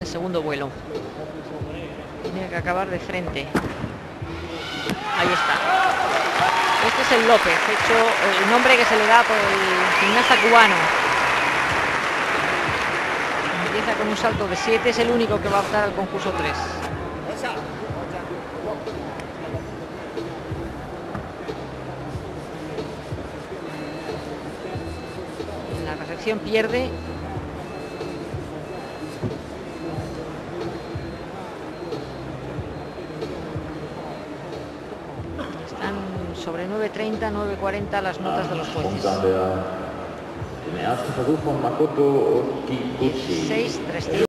el segundo vuelo. Tiene que acabar de frente. Ahí está. Este es el López, hecho el nombre que se le da por el gimnasta cubano. Empieza con un salto de 7, es el único que va a optar al concurso 3. En la recepción pierde. Están sobre 9:30, 9:40 las notas de los jueces. 6:300.